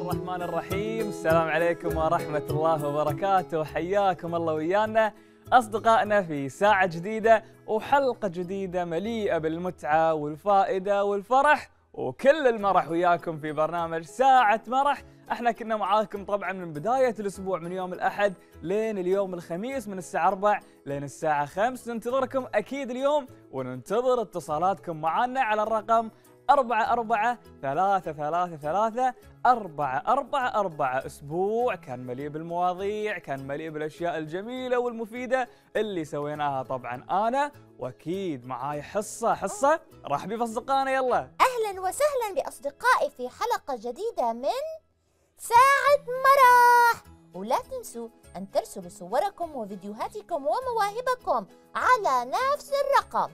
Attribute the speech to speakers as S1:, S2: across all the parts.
S1: الرحمن الرحيم. السلام عليكم ورحمة الله وبركاته، حياكم الله ويانا أصدقائنا في ساعة جديدة وحلقة جديدة مليئة بالمتعة والفائدة والفرح وكل المرح وياكم في برنامج ساعة مرح. احنا كنا معاكم طبعا من بداية الأسبوع من يوم الأحد لين اليوم الخميس من الساعة 4 لين الساعة 5. ننتظركم أكيد اليوم وننتظر اتصالاتكم معنا على الرقم 44 333 444. أسبوع كان مليء بالمواضيع، كان مليء بالأشياء الجميلة والمفيدة اللي سويناها طبعا أنا وأكيد معاي حصة رحبي بأصدقائنا. يلا
S2: أهلا وسهلا بأصدقائي في حلقة جديدة من ساعة مرح. ولا تنسوا أن ترسلوا صوركم وفيديوهاتكم ومواهبكم على نفس الرقم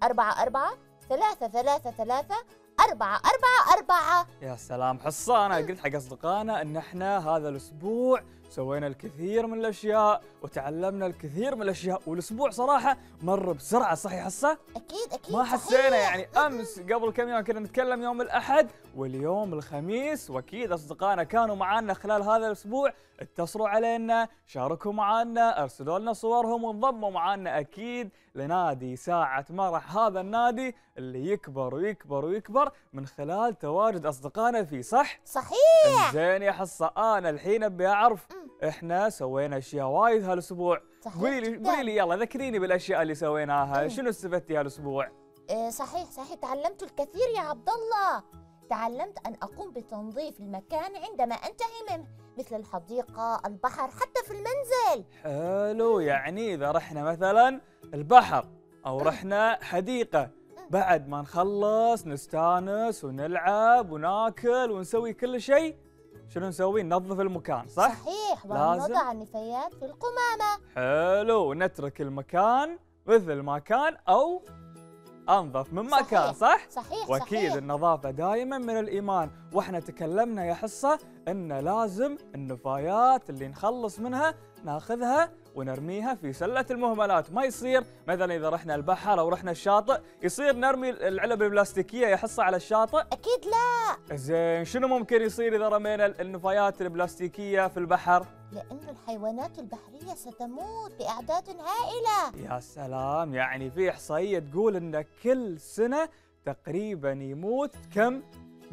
S2: 44 333 444.
S1: يا سلام حصة، أنا قلت حق أصدقائنا أن احنا هذا الأسبوع سوينا الكثير من الأشياء وتعلمنا الكثير من الأشياء، والأسبوع صراحة مر بسرعة. صحيح حصة؟
S2: أكيد
S1: ما حسينا يعني أمس قبل كم يوم كنا نتكلم يوم الأحد واليوم الخميس، وأكيد أصدقائنا كانوا معنا خلال هذا الأسبوع، اتصلوا علينا، شاركوا معنا، أرسلوا لنا صورهم وانضموا معنا أكيد لنادي ساعة مرح. هذا النادي اللي يكبر ويكبر ويكبر من خلال تواجد أصدقائنا فيه.
S2: صحيح.
S1: زين يا حصة، أنا الحين أبي أعرف إحنا سوينا أشياء وايد هالأسبوع. قولي لي يلا ذكريني بالأشياء اللي سويناها. شنو استفدتي هالأسبوع؟
S2: صحيح تعلمت الكثير يا عبد الله. تعلمت أن أقوم بتنظيف المكان عندما أنتهي منه، مثل الحديقة، البحر، حتى في المنزل.
S1: حلو، يعني إذا رحنا مثلا البحر أو رحنا حديقة بعد ما نخلص نستانس ونلعب وناكل ونسوي كل شيء، شنو نسوي؟ ننظف المكان، صح؟
S2: صحيح،
S1: لازم
S2: ونضع النفايات في القمامة.
S1: حلو، نترك المكان مثل ما كان أو أنظف من مكان، صح؟
S2: صحيح.
S1: وأكيد النظافة دائما من الإيمان، وإحنا تكلمنا يا حصة أن لازم النفايات اللي نخلص منها ناخذها ونرميها في سلة المهملات. ما يصير مثلا إذا رحنا البحر أو رحنا الشاطئ يصير نرمي العلب البلاستيكية يا حصة على الشاطئ.
S2: أكيد لا.
S1: زين، شنو ممكن يصير إذا رمينا النفايات البلاستيكية في البحر؟
S2: لأن الحيوانات البحرية ستموت بأعداد هائلة.
S1: يا سلام، يعني في إحصائية تقول أن كل سنة تقريبا يموت كم؟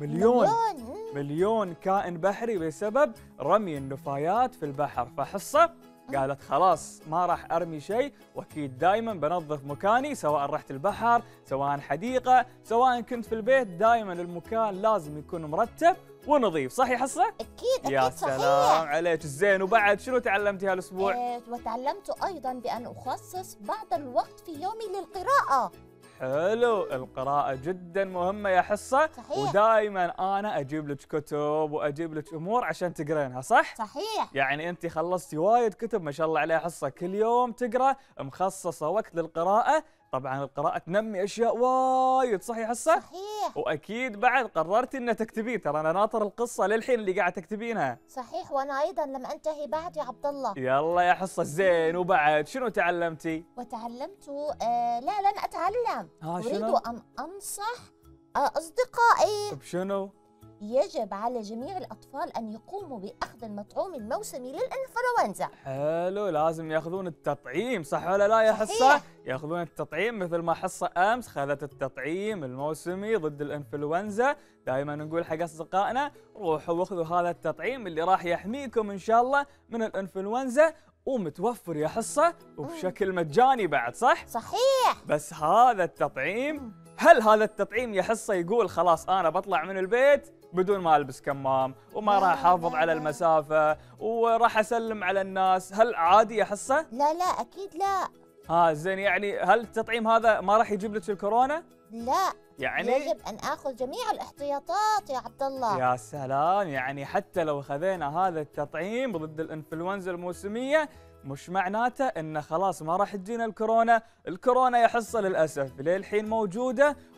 S1: مليون كائن بحري بسبب رمي النفايات في البحر. فحصة قالت خلاص ما راح أرمي شيء، وأكيد دائما بنظف مكاني، سواء رحت البحر، سواء حديقة، سواء كنت في البيت، دائما المكان لازم يكون مرتب ونظيف. صح يا حصة؟
S2: أكيد
S1: يا سلام عليك. زين، وبعد شنو تعلمتي هالأسبوع؟
S2: وتعلمت أيضا بأن أخصص بعض الوقت في يومي للقراءة.
S1: حلو، القراءة جدا مهمة يا حصة.
S2: صحيح.
S1: ودائما أنا أجيب لك كتب وأجيب لك أمور عشان تقرينها، صح؟
S2: صحيح.
S1: يعني أنت خلصتي وايد كتب ما شاء الله عليها حصة، كل يوم تقرأ، مخصصة وقت للقراءة. طبعا القراءة تنمي أشياء وايد، صح يا حصة؟
S2: صحيح.
S1: وأكيد بعد قررتي أن تكتبين، ترى أنا ناطر القصة للحين اللي قاعد تكتبينها.
S2: صحيح، وأنا أيضا لم أنتهي بعد يا عبد الله.
S1: يلا يا حصة. زين، وبعد شنو تعلمتي؟
S2: وتعلمت لا لن أتعلم. أريد
S1: شنو؟
S2: أن أنصح أصدقائي.
S1: بشنو؟
S2: يجب على جميع الأطفال أن يقوموا بأخذ المطعوم الموسمي للإنفلونزا.
S1: حلو، لازم ياخذون التطعيم، صح ولا لا يا حصة؟ ياخذون التطعيم مثل ما حصة أمس خذت التطعيم الموسمي ضد الإنفلونزا. دائما نقول حق أصدقائنا روحوا واخذوا هذا التطعيم اللي راح يحميكم إن شاء الله من الإنفلونزا، ومتوفر يا حصة وبشكل مجاني بعد، صح؟
S2: صحيح.
S1: بس هذا التطعيم، هل هذا التطعيم يا حصة يقول خلاص أنا بطلع من البيت بدون ما ألبس كمام وما راح أحافظ على المسافة وراح أسلم على الناس، هل عادي يا حصة؟
S2: لا أكيد لا.
S1: زين، يعني هل التطعيم هذا ما راح يجيب لك الكورونا؟
S2: لا،
S1: يعني
S2: يجب أن آخذ جميع الاحتياطات يا عبد الله.
S1: يا سلام، يعني حتى لو خذينا هذا التطعيم ضد الإنفلونزا الموسمية مش معناته إنه خلاص ما راح تجينا الكورونا. الكورونا يا حصة للأسف للحين موجودة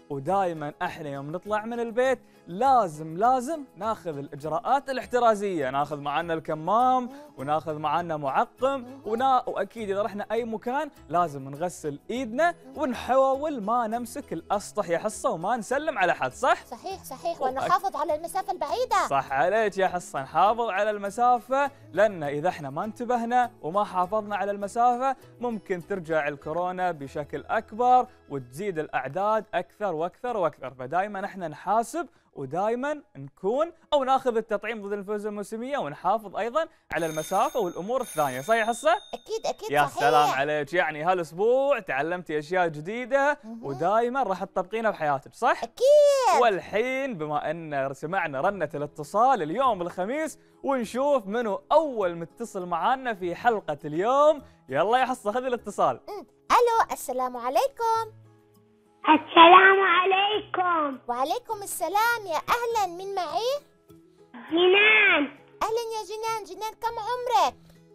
S1: ودائما احنا يوم نطلع من البيت لازم ناخذ الاجراءات الاحترازيه، ناخذ معنا الكمام وناخذ معنا معقم واكيد اذا رحنا اي مكان لازم نغسل ايدنا ونحاول ما نمسك الاسطح يا حصه وما نسلم على حد، صح؟
S2: صحيح ونحافظ على المسافة البعيدة.
S1: صح عليك يا حصه، نحافظ على المسافه، لان اذا احنا ما انتبهنا وما حافظنا على المسافه ممكن ترجع الكورونا بشكل اكبر وتزيد الاعداد اكثر واكثر واكثر، فدائما احنا نحاسب ودائما نكون او ناخذ التطعيم ضد الانفلونزا الموسميه ونحافظ ايضا على المسافه والامور الثانيه، صحيح حصه؟
S2: اكيد
S1: يا
S2: صحيح.
S1: سلام عليك، يعني هالاسبوع تعلمتي اشياء جديده ودائما راح تطبقينها بحياتك، صح؟
S2: اكيد.
S1: والحين بما ان سمعنا رنه الاتصال اليوم الخميس ونشوف منو اول متصل معانا في حلقه اليوم، يلا يا حصه خذي الاتصال.
S2: الو، السلام عليكم.
S3: السلام عليكم.
S2: وعليكم السلام، يا اهلا، من معي؟
S3: جنان.
S2: اهلا يا جنان، كم عمرك؟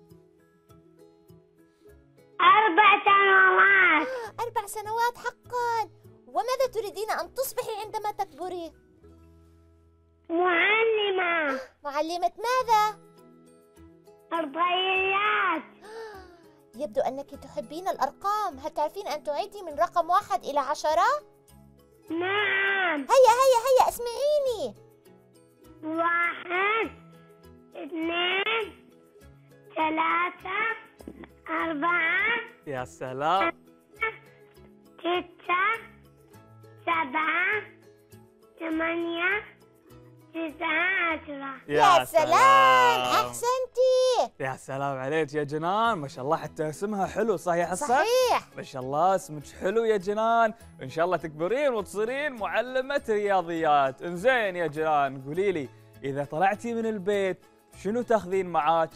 S3: 4 سنوات.
S2: 4 سنوات حقا. وماذا تريدين ان تصبحي عندما تكبري؟
S3: معلمة.
S2: معلمة ماذا؟
S3: الرياضيات.
S2: يبدو أنك تحبين الأرقام. هل تعرفين أن تعدي من رقم 1 إلى 10؟
S3: نعم.
S2: هيا اسمعيني.
S3: 1 2 3 4
S1: يا سلام.
S3: 6 7 8 9 10.
S2: يا سلام، أحسنتي.
S1: يا سلام عليك يا جنان، ما شاء الله حتى اسمها حلو، صح يا حصة؟
S2: صحيح.
S1: ما شاء الله اسمك حلو يا جنان، ان شاء الله تكبرين وتصيرين معلمة رياضيات. انزين يا جنان قولي لي، اذا طلعتي من البيت شنو تاخذين معاك؟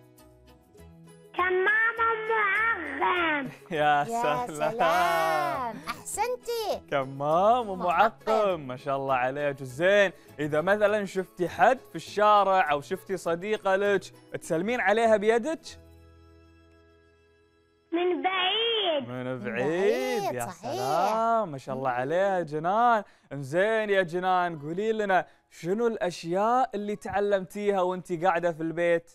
S3: كمام معقم.
S1: يا
S2: سلام، أحسنتي.
S1: كمام ومعقم، ما شاء الله عليك. زين، إذا مثلا شفتي حد في الشارع أو شفتي صديقة لك تسلمين عليها بيدك؟
S3: من بعيد.
S1: من بعيد، يا
S2: صحيح.
S1: سلام، ما شاء الله عليها جنان. انزين يا جنان قولي لنا شنو الأشياء اللي تعلمتيها وانتي قاعدة في البيت؟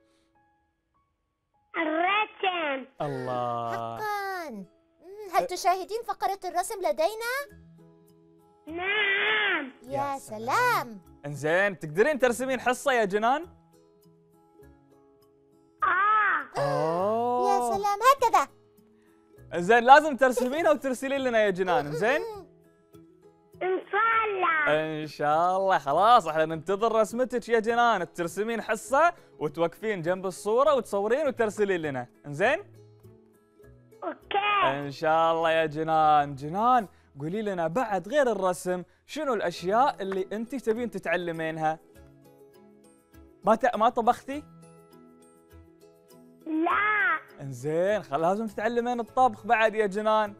S3: الرسم.
S1: الله.
S2: حقا. هل تشاهدين فقرة الرسم لدينا؟
S3: نعم.
S2: يا سلام.
S1: انزين تقدرين ترسمين حصة يا جنان؟
S2: يا سلام، هكذا.
S1: انزين لازم ترسمينها وترسلين لنا يا جنان. انزين
S3: إن شاء الله.
S1: ان شاء الله. خلاص احنا ننتظر رسمتك يا جنان، ترسمين حصة وتوقفين جنب الصورة وتصورين وترسلين لنا. انزين
S3: اوكي.
S1: ان شاء الله يا جنان. جنان قولي لنا بعد غير الرسم شنو الاشياء اللي انت تبين تتعلمينها؟ ما طبختي؟
S3: لا.
S1: انزين لازم تتعلمين الطبخ بعد يا جنان.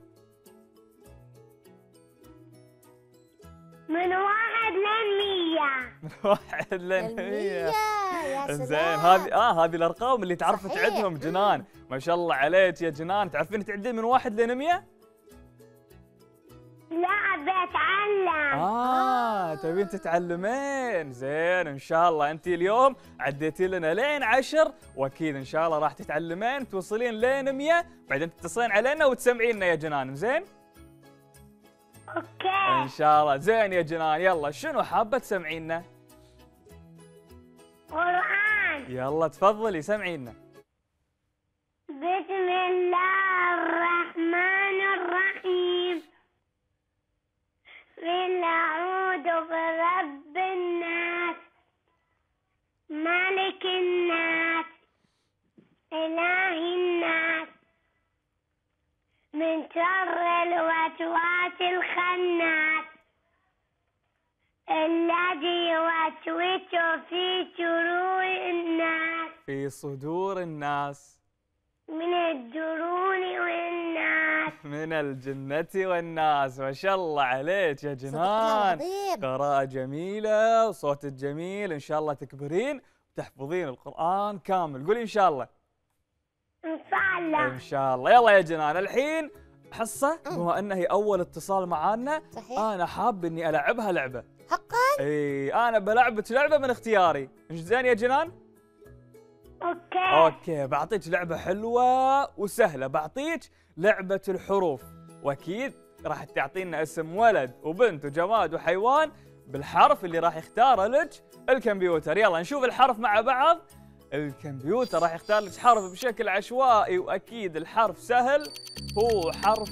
S3: من 1 ل100.
S1: من 1 ل 100.
S2: يا
S1: انزين
S2: سلام.
S1: هذه الارقام اللي تعرف
S2: صحيح.
S1: تعدهم جنان. ما شاء الله عليك يا جنان. تعرفين تعدين من 1 ل 100؟
S3: لا، بتعلم.
S1: تبين تتعلمين. زين ان شاء الله انت اليوم عديتي لنا لين 10 واكيد ان شاء الله راح تتعلمين توصلين لين 100 بعدين تتصلين علينا وتسمعينا يا جنان. زين
S3: اوكي.
S1: ان شاء الله. زين يا جنان يلا شنو حابه تسمعينا؟
S3: قرآن.
S1: يلا تفضلي سمعينا.
S3: بسم الله الرحمن الرحيم. قل أعوذ برب الناس ملك الناس إله الناس من شر الوسواس الخناس الذي يوسوس في صدور الناس
S1: في صدور الناس
S3: من الجنون والناس.
S1: من الجنة والناس. ما شاء الله عليك يا
S2: صدق الله
S1: جنان،
S2: العظيم.
S1: قراءة جميلة وصوتك جميل. إن شاء الله تكبرين وتحفظين القرآن كامل. قولي إن شاء الله.
S3: إن شاء الله.
S1: إن شاء الله. يلا يا جنان الحين حصة بما أنها هي أول اتصال معانا،
S2: صحيح.
S1: أنا حاب إني ألعبها لعبة.
S2: حقا؟
S1: إي أنا بلعبك لعبة من اختياري، إيش زين يا جنان؟
S3: أوكي.
S1: أوكي، بعطيك لعبة حلوة وسهلة، بعطيك لعبة الحروف، وأكيد راح تعطينا اسم ولد وبنت وجماد وحيوان بالحرف اللي راح يختاره لك الكمبيوتر. يلا نشوف الحرف مع بعض. الكمبيوتر راح يختار لك حرف بشكل عشوائي، واكيد الحرف سهل، هو حرف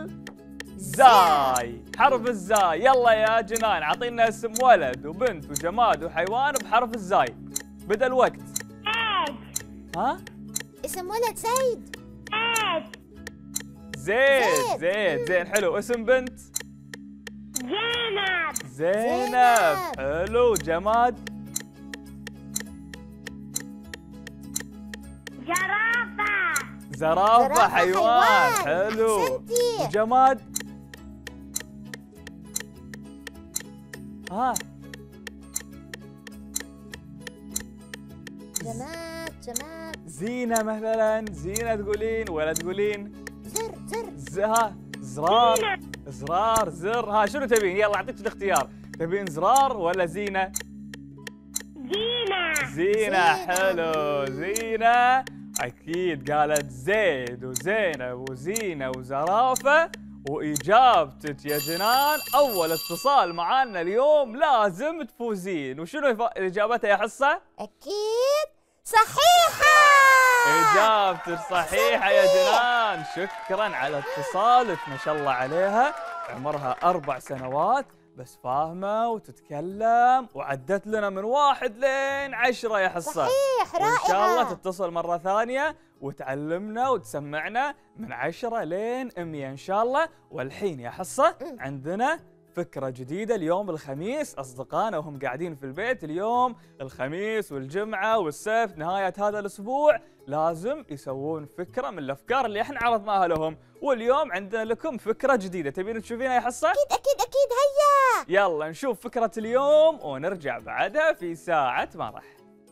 S1: الزاي. حرف الزاي. يلا يا جنان اعطينا اسم ولد وبنت وجماد وحيوان بحرف الزاي. بدأ الوقت.
S3: زيد.
S1: ها؟
S2: اسم ولد زيد.
S1: زيد. زيد. زين حلو. اسم بنت؟
S3: زينب.
S1: زينب. حلو. جماد؟
S3: زرافة.
S1: زرافة. حيوان. حلو.
S2: أحسنتي.
S1: جماد؟ ها؟
S2: جماد.
S1: زينة مثلا. زينة تقولين ولا تقولين؟
S2: زر.
S1: زرار. زرار. زر. ها شنو تبين؟ يلا اعطيك الاختيار، تبين زرار ولا زينة؟
S3: زينة.
S1: زينة. حلو. زينة. أكيد قالت زيد وزينب وزينة وزرافة، وإجابتك يا جنان أول اتصال معانا اليوم لازم تفوزين. وشنو إجابتها يا حصة؟
S2: أكيد صحيحة.
S1: إجابتك صحيحة يا جنان. شكرا على اتصالك، ما شاء الله عليها، عمرها 4 سنوات بس فاهمة وتتكلم، وعدت لنا من 1 لين 10 يا حصة.
S2: صحيح. رائعة.
S1: وإن شاء الله تتصل مرة ثانية وتعلمنا وتسمعنا من 10 لين 100 إن شاء الله. والحين يا حصة عندنا فكرة جديدة اليوم الخميس، أصدقائنا وهم قاعدين في البيت. اليوم الخميس والجمعة والسبت نهاية هذا الأسبوع لازم يسوون فكرة من الأفكار اللي احنا عرضناها لهم، واليوم عندنا لكم فكرة جديدة. تبين تشوفينها يا حصة؟
S2: أكيد هيا.
S1: يلا نشوف فكرة اليوم ونرجع بعدها في ساعة مرح.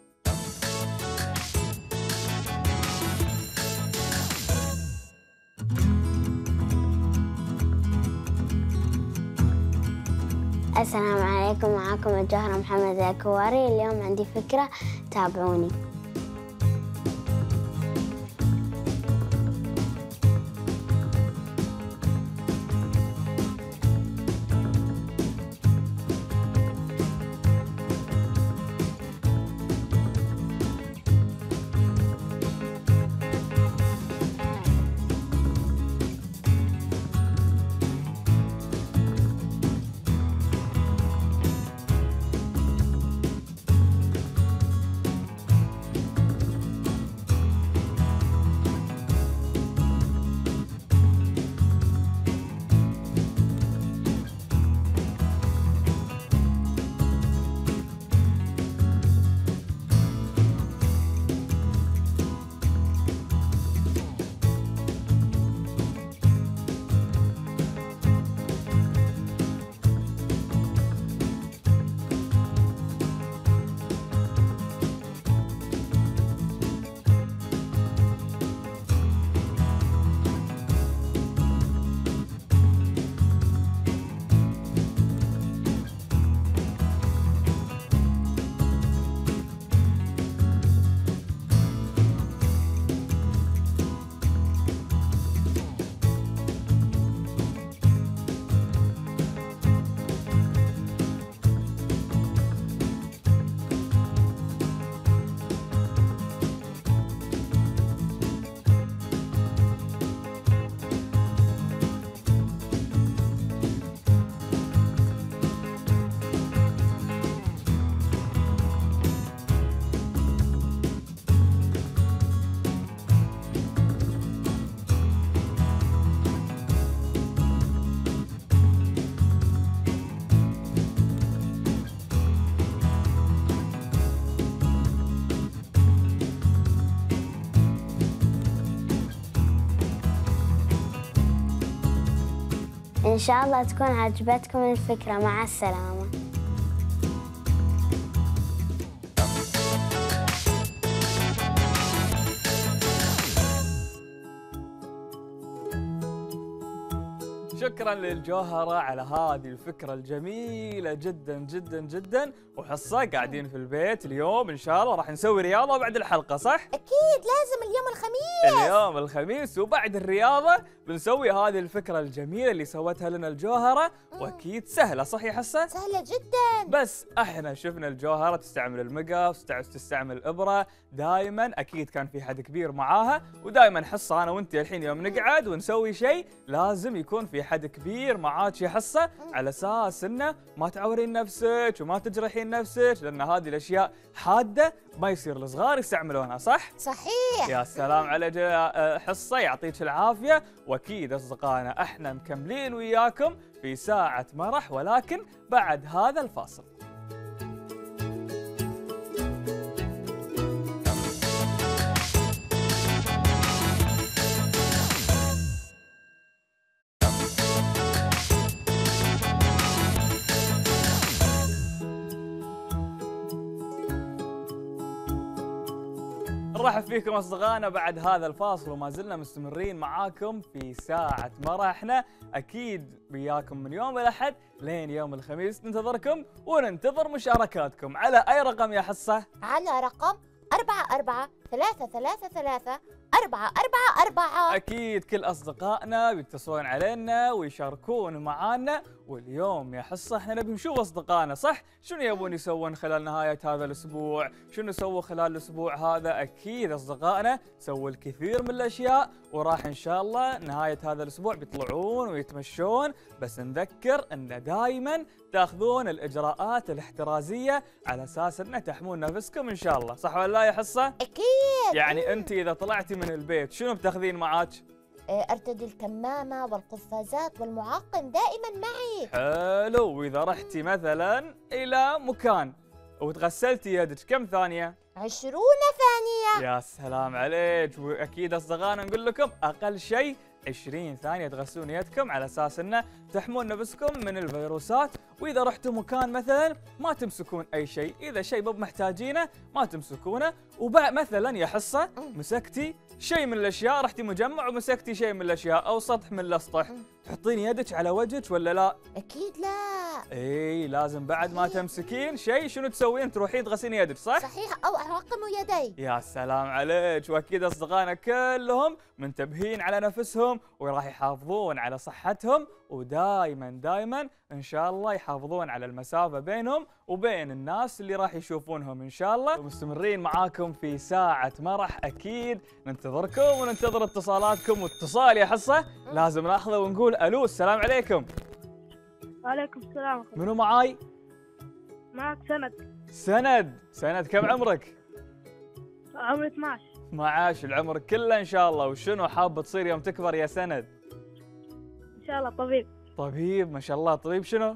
S4: السلام عليكم، معكم الجوهرة محمد الكواري. اليوم عندي فكرة، تابعوني. إن شاء الله تكون عجبتكم الفكرة. مع السلامة.
S1: شكرا للجوهرة على هذه الفكرة الجميلة جدا جدا جدا. وحصة قاعدين في البيت اليوم إن شاء الله راح نسوي رياضة بعد الحلقة صح؟
S2: أكيد لازم اليوم الخميس.
S1: اليوم الخميس وبعد الرياضة بنسوي هذه الفكرة الجميلة اللي سوتها لنا الجوهرة. وأكيد سهلة صح يا حصة؟
S2: سهلة جدا.
S1: بس احنا شفنا الجوهرة تستعمل المقص، تستعمل الإبرة، دائما أكيد كان في حد كبير معاها، ودائما حصة أنا وأنت الحين يوم نقعد ونسوي شيء لازم يكون في حد كبير معاك يا حصة، على أساس إنه ما تعورين نفسك وما تجرحين نفسك، لأن هذه الأشياء حادة ما يصير الصغار يستعملونها صح؟
S2: صحيح.
S1: يا سلام على حصة، يعطيك العافية. وأكيد أصدقائنا احنا مكملين وياكم في ساعة مرح، ولكن بعد هذا الفاصل. نرحب فيكم أصدقائنا بعد هذا الفاصل، وما زلنا مستمرين معاكم في ساعة مرحنا. أكيد وياكم من يوم الأحد لين يوم الخميس، ننتظركم وننتظر مشاركاتكم على أي رقم يا حصة؟
S2: على رقم 44-333-444.
S1: أكيد كل أصدقائنا بيتصلون علينا ويشاركون معانا. واليوم يا حصة احنا نبي نشوف أصدقائنا صح؟ شنو يبون يسوون خلال نهاية هذا الأسبوع؟ شنو سووا خلال الأسبوع هذا؟ أكيد أصدقائنا سووا الكثير من الأشياء، وراح إن شاء الله نهاية هذا الأسبوع بيطلعون ويتمشون. بس نذكر أن دائما تاخذون الإجراءات الاحترازية على أساس أن تحمون نفسكم إن شاء الله، صح ولا لا يا حصة؟
S2: أكيد.
S1: يعني أنت إذا طلعتي من البيت شنو بتاخذين معاك؟
S2: أرتدي الكمامة والقفازات والمعقم دائما معي.
S1: حلو. وإذا رحتي مثلا إلى مكان وتغسلتي يدك كم ثانية؟
S2: 20 ثانية.
S1: يا سلام عليك. وأكيد أصدقائنا نقول لكم أقل شيء 20 ثانية تغسلون يدكم على أساس أنه تحمون نفسكم من الفيروسات. وإذا رحتوا مكان مثلا ما تمسكون أي شيء، إذا شيء مو محتاجينه ما تمسكونه. مثلا يا حصة مسكتي شيء من الأشياء، رحتي مجمع ومسكتي شيء من الأشياء أو سطح من الأسطح، تحطين يدك على وجهك ولا لا؟
S2: أكيد لا.
S1: اي لازم بعد ما تمسكين شيء شنو تسوين؟ تروحين تغسلين يدك صح؟
S2: صحيح، أو أعقم يدي.
S1: يا سلام عليك. واكيد اصدقائنا كلهم منتبهين على نفسهم وراح يحافظون على صحتهم، ودائما ان شاء الله يحافظون على المسافة بينهم وبين الناس اللي راح يشوفونهم ان شاء الله. ومستمرين معاكم في ساعة مرح، اكيد ننتظركم وننتظر اتصالاتكم. واتصال يا حصة لازم ناخذه ونقول الو. السلام عليكم.
S3: وعليكم السلام.
S1: منو معاي؟
S3: معك سند.
S1: سند كم عمرك؟
S3: عمري 12.
S1: 12 العمر كله ان شاء الله. وشنو حاب تصير يوم تكبر يا سند؟
S3: إن شاء الله طبيب.
S1: طبيب ما شاء الله. طبيب شنو؟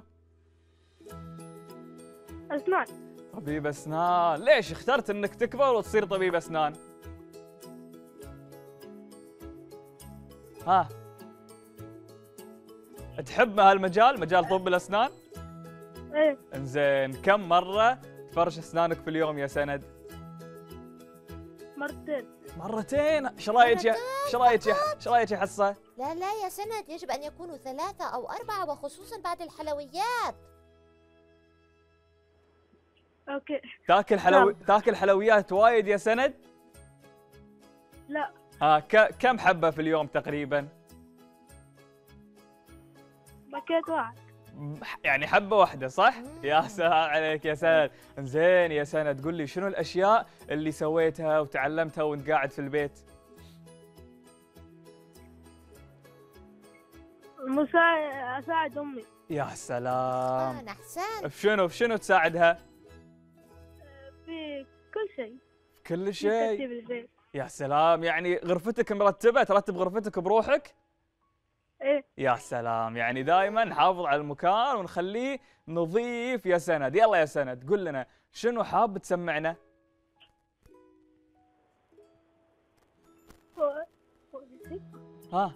S3: أسنان.
S1: طبيب اسنان. ليش اخترت انك تكبر وتصير طبيب اسنان؟ ها تحب هالمجال، مجال طب الاسنان؟
S3: إيه.
S1: انزين كم مرة تفرش اسنانك في اليوم يا سند؟ مرتين. ايش رايك يا حصة؟
S2: لا يا سند، يجب أن يكونوا 3 أو 4، وخصوصا بعد الحلويات.
S3: أوكي.
S1: تاكل حلويات وايد يا سند؟
S3: لا.
S1: كم حبة في اليوم تقريبا؟
S3: باكيت واحد.
S1: يعني حبة واحدة صح؟ يا سلام عليك يا سند. زين يا سند قل لي شنو الأشياء اللي سويتها وتعلمتها وانت قاعد في البيت؟
S3: أساعد أمي.
S1: يا سلام.
S2: أحسن.
S1: في شنو تساعدها؟
S3: في كل شيء.
S1: كل شيء.
S3: ترتيب البيت.
S1: يا سلام. يعني غرفتك مرتبة، ترتب غرفتك بروحك؟
S3: إيه.
S1: يا سلام. يعني دائما نحافظ على المكان ونخليه نظيف يا سند. يلا يا سند قل لنا شنو حاب تسمعنا؟ ها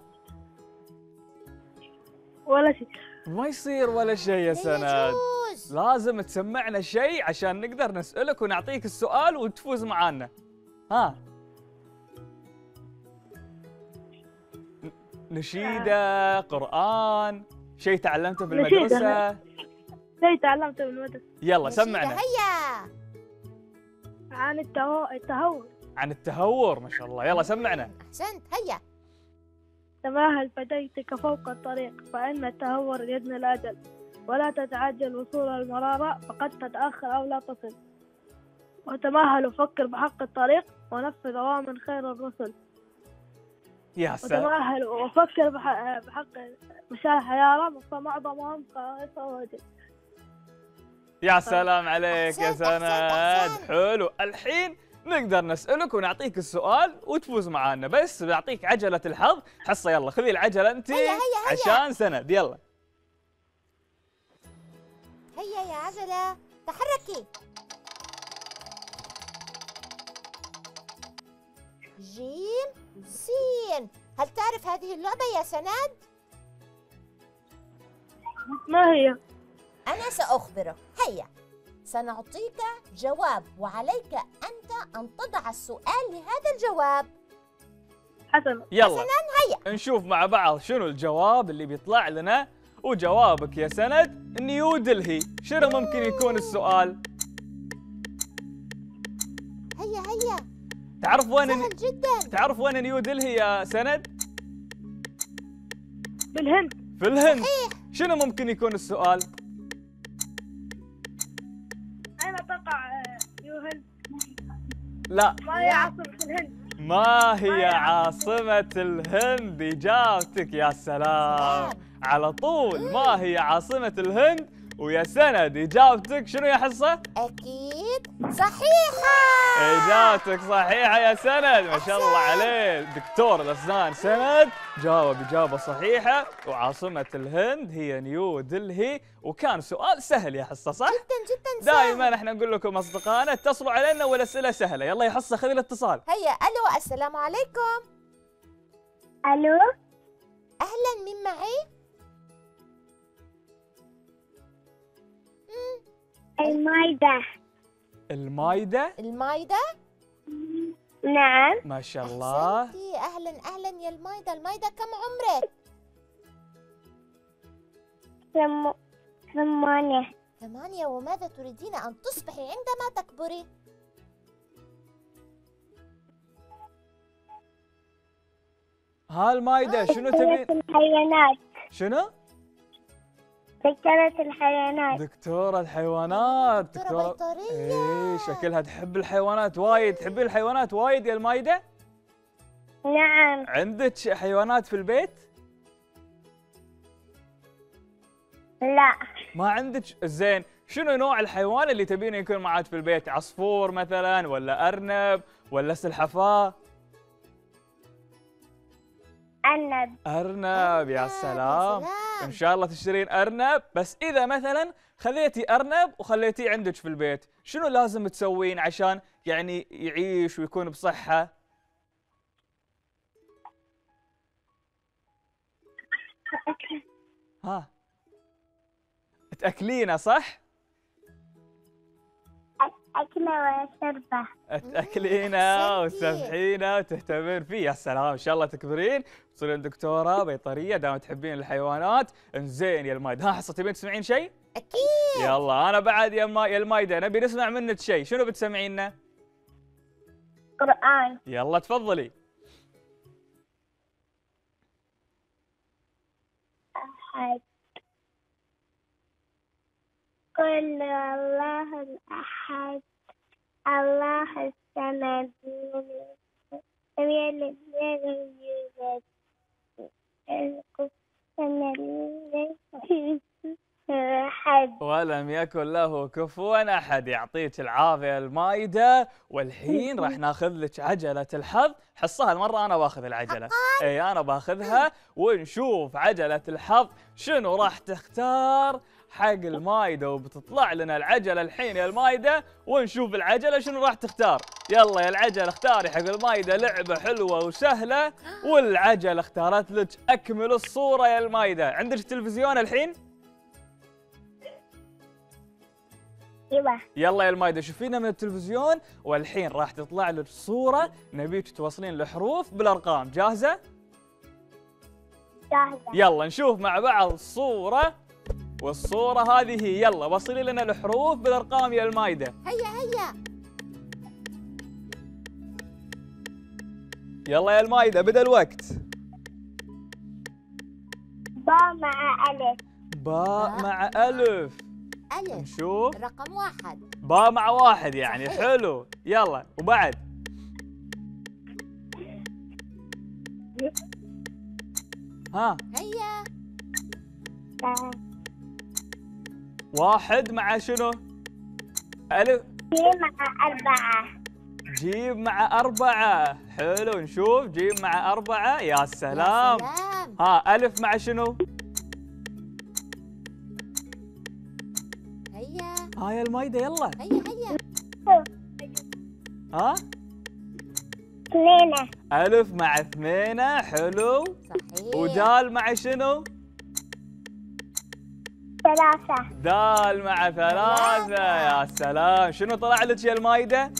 S3: ولا شيء.
S1: ما يصير ولا شيء يا سند. لازم تسمعنا شيء عشان نقدر نسألك ونعطيك السؤال وتفوز معانا. ها نشيدة، قرآن، شيء تعلمته في
S3: نشيدة.
S1: المدرسة؟
S3: شيء تعلمته بالمدرسة.
S1: يلا
S2: نشيدة،
S1: سمعنا.
S2: هيا.
S3: عن التهور.
S1: عن التهور، ما شاء الله، يلا سمعنا.
S2: أحسنت، هيا.
S3: تماهل فديتك فوق الطريق فإن التهور يدني الأجل، ولا تتعجل وصول المرارة فقد تتأخر أو لا تصل، وتماهل وفكر بحق الطريق ونفذ أوامر خير الرسل.
S1: يا سلام.
S3: وتماهل وفكر بحق مشاعر الحياة معظمهم خالصة وجد.
S1: يا سلام عليك يا
S2: أحسنت، أحسنت،
S1: سند.
S2: أحسنت.
S1: حلو. الحين نقدر نسألك ونعطيك السؤال وتفوز معانا، بس بنعطيك عجلة الحظ. حصة يلا خذي العجلة أنت
S2: هيا، هيا، هيا.
S1: عشان سند. يلا.
S2: هيا يا عجلة، تحركي. جيم سين. هل تعرف هذه اللعبة يا سند؟
S3: ما هي؟
S2: أنا سأخبرك. هيا، سنعطيك جواب وعليك أنت أن تضع السؤال لهذا الجواب.
S3: حسنا.
S1: يلا
S2: هيا.
S1: نشوف مع بعض شنو الجواب اللي بيطلع لنا. وجوابك يا سند نيو دلهي. شنو ممكن يكون السؤال؟
S2: هيا هيا،
S1: تعرف وين
S2: سهل جدا.
S1: تعرف وين نيو دلهي يا سند؟
S3: بالهند.
S1: في الهند.
S2: صحيح.
S1: شنو ممكن يكون السؤال؟
S3: أين تقع الهند؟
S1: لا.
S3: ما هي عاصمة الهند؟
S1: ما هي عاصمة الهند؟ إجابتك يا سلام.
S2: سلام.
S1: على طول. ما هي عاصمة الهند؟ ويا سند إجابتك شنو يا حصة؟
S2: أكيد صحيحة.
S1: إجابتك صحيحة يا سند، ما شاء الله عليه. دكتور الأسنان سند جاوب إجابة صحيحة، وعاصمة الهند هي نيو دلهي. وكان سؤال سهل يا حصة، صح؟
S2: جدا جدا سهل.
S1: دائما احنا نقول لكم أصدقائنا اتصلوا علينا والأسئلة سهلة. يلا يا حصة خذي الاتصال.
S2: هيا. ألو، السلام عليكم.
S4: ألو.
S2: أهلا، مين معي؟
S4: المايدة.
S1: المايدة.
S2: المايدة.
S4: نعم.
S1: ما شاء الله.
S2: أحسنتي. أهلا أهلا يا المايدة. المايدة، كم عمرك؟
S4: 8.
S2: 8. وماذا تريدين أن تصبحي عندما تكبري؟
S1: ها المايدة شنو تبين؟
S4: الحيوانات.
S1: شنو؟
S4: دكتورة الحيوانات.
S1: دكتورة الحيوانات.
S2: دكتورة بيطرية.
S1: ايه شكلها تحب الحيوانات وايد. تحبين الحيوانات وايد يا المايدة؟
S4: نعم.
S1: عندك حيوانات في البيت؟
S4: لا.
S1: ما عندك؟ زين، شنو نوع الحيوان اللي تبين يكون معاك في البيت؟ عصفور مثلا ولا أرنب ولا سلحفاة؟
S4: أرنب.
S1: أرنب. يا
S2: يا
S1: سلام.
S2: سلام.
S1: إن شاء الله تشترين أرنب. بس إذا مثلا خذيتي أرنب وخليتيه عندك في البيت، شنو لازم تسوين عشان يعني يعيش ويكون بصحة؟ ها تأكلينه صح؟
S4: أكله وشربه.
S1: تأكلينه
S2: أحسنتي.
S1: وتسبحينه وتهتمين فيه. يا سلام، إن شاء الله تكبرين تصيرين دكتورة بيطرية دام تحبين الحيوانات. انزين يا المايدة، ها حصة تبين تسمعين شيء؟
S2: أكيد.
S1: يلا أنا بعد يا المايدة نبي نسمع منك شيء. شنو بتسمعينا؟
S4: قرآن.
S1: يلا تفضلي.
S4: أحد. قل الله الأحد الله الصمد لم يلد ولم يولد
S1: ولم يكن له كفوا أحد. يعطيك العافية المايدة. والحين راح ناخذ لك عجلة الحظ. حصها المرة أنا باخذ العجلة. اي أنا باخذها. ونشوف عجلة الحظ شنو راح تختار حق المايدة. وبتطلع لنا العجلة الحين يا المايدة، ونشوف العجلة شنو راح تختار. يلا يا العجلة اختاري حق المايدة لعبة حلوة وسهلة. والعجلة اختارت لك أكمل الصورة يا المايدة. عندك تلفزيون الحين؟
S4: أيوة.
S1: يلا يا المايدة شوفينا من التلفزيون. والحين راح تطلع لك صورة نبيك توصلين الحروف بالأرقام. جاهزة؟
S4: جاهزة.
S1: يلا نشوف مع بعض صورة، والصورة هذه هي. يلا وصلي لنا الحروف بالأرقام يا المايدة.
S2: هيا.
S1: يلا يا المايدة بدأ الوقت.
S4: باء مع ألف.
S1: باء مع ألف.
S2: ألف.
S1: نشوف.
S2: رقم 1.
S1: باء مع 1 يعني
S2: صحيح.
S1: حلو. يلا وبعد. ها.
S2: هيا.
S1: 1 مع شنو؟ ألف.
S4: جيم مع 4.
S1: جيب مع 4. حلو. نشوف. جيب مع 4. يا سلام.
S2: يا سلام.
S1: ها ألف مع شنو؟
S2: هيا.
S1: ها يا المايدة يلا.
S2: هيا.
S1: ها
S4: 2.
S1: ألف مع 2. حلو.
S2: صحيح.
S1: ودال مع شنو؟
S4: 3.
S1: دال مع 3. يا سلام. شنو طلع لك يا المايدة؟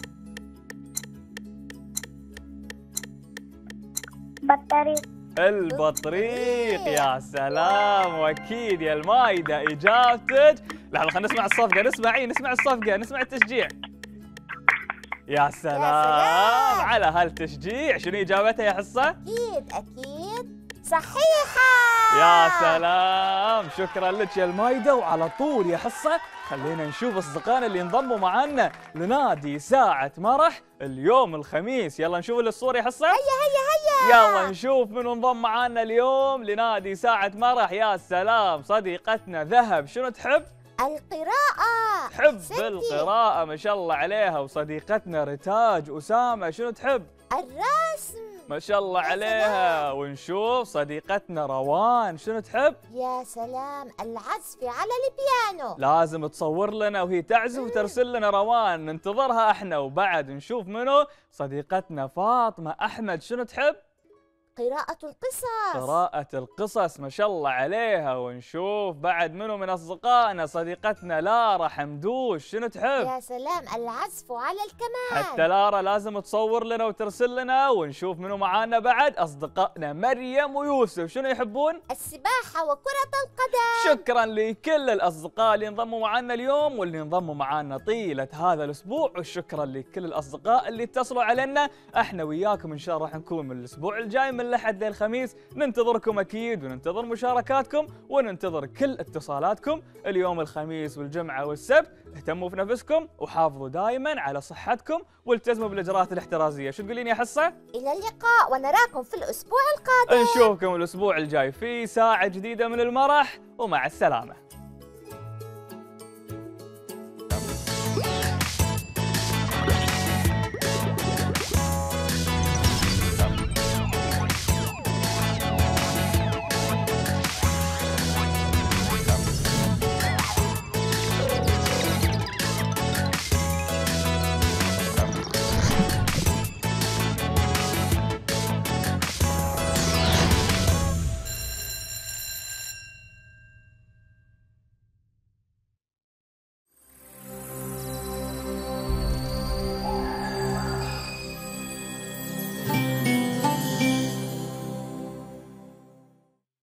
S4: بطريق.
S1: البطريق. يا سلام. واكيد يا المايدة اجابتك. لحظة خلينا نسمع الصفقة. نسمع الصفقة، نسمع التشجيع. يا سلام على هالتشجيع. شنو اجابتها يا حصة؟
S2: أكيد صحيحة.
S1: يا سلام. شكرا لك يا المايدة. وعلى طول يا حصة خلينا نشوف أصدقائنا اللي انضموا معنا لنادي ساعة مرح اليوم الخميس. يلا نشوف الصورة يا حصة.
S2: هيا.
S1: يلا نشوف من انضم معنا اليوم لنادي ساعة مرح. يا سلام. صديقتنا ذهب شنو تحب؟
S2: القراءة.
S1: تحب
S2: سنتي.
S1: القراءة ما شاء الله عليها. وصديقتنا رتاج أسامة شنو تحب؟
S2: الرسم.
S1: ما شاء الله عليها. ونشوف صديقتنا روان شنو تحب؟
S2: يا سلام. العزف على البيانو.
S1: لازم تصور لنا وهي تعزف وترسل لنا روان، ننتظرها احنا. وبعد نشوف منو صديقتنا فاطمة أحمد شنو تحب؟
S2: قراءة القصص.
S1: قراءة القصص ما شاء الله عليها. ونشوف بعد منو من أصدقائنا صديقتنا لارا حمدوش شنو تحب؟
S2: يا سلام. العزف على الكمان.
S1: حتى لارا لازم تصور لنا وترسل لنا. ونشوف منو معانا بعد أصدقائنا مريم ويوسف شنو يحبون؟
S2: السباحة وكرة القدم.
S1: شكرا لكل الأصدقاء اللي انضموا معنا اليوم واللي انضموا معنا طيلة هذا الأسبوع. وشكرا لكل الأصدقاء اللي اتصلوا علينا. احنا وياكم إن شاء الله راح نكون من الأسبوع الجاي من الأحد للخميس. ننتظركم أكيد وننتظر مشاركاتكم وننتظر كل اتصالاتكم اليوم الخميس والجمعة والسبت. اهتموا في نفسكم وحافظوا دائما على صحتكم والتزموا بالإجراءات الاحترازية. شو تقولين يا حصة؟
S2: إلى اللقاء ونراكم في الأسبوع القادم.
S1: نشوفكم الأسبوع الجاي في ساعة جديدة من المرح ومع السلامة.